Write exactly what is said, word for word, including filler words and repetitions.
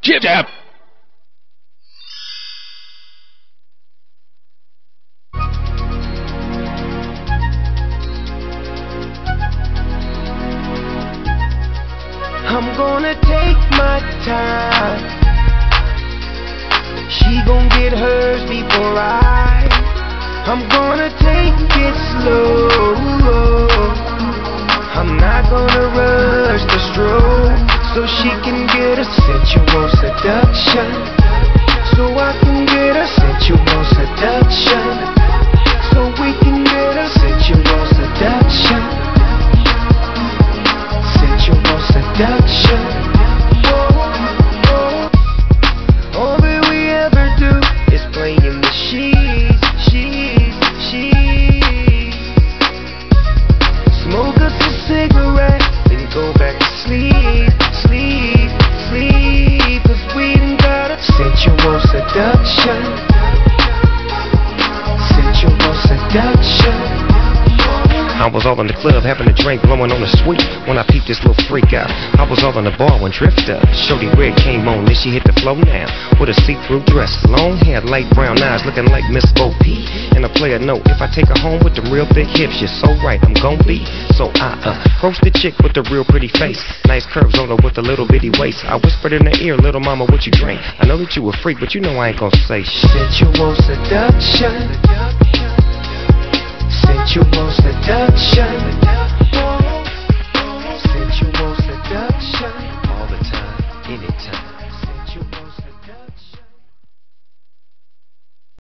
Jib jab. I'm gonna take my time. She gon' get hers before I. I'm gonna take it slow. I'm not gonna rush the stroke, so she can get a sensual seduction. So I can get a sensual seduction. So we can get a sensual seduction. Sensual seduction. Oh, oh. All that we ever do is play in the sheets, sheets, sheets. Smoke us a cigarette, then go back to sleep, sleep, sleep. Cause we done got a sensual seduction. Sensual seduction. I was all in the club having a drink, blowing on the sweet when I peeped this little freak out. I was all in the bar when Drift up. Shorty Red came on, then she hit the flow now with a see-through dress, long hair, light brown eyes, looking like Miss O P. And a player note, if I take her home with the real thick hips, you're so right, I'm gon' be. So I uh, approached the chick with the real pretty face, nice curves on her with a little bitty waist. I whispered in her ear, little mama, what you drink? I know that you a freak, but you know I ain't gon' say shit. Sensual seduction. Sensual seduction.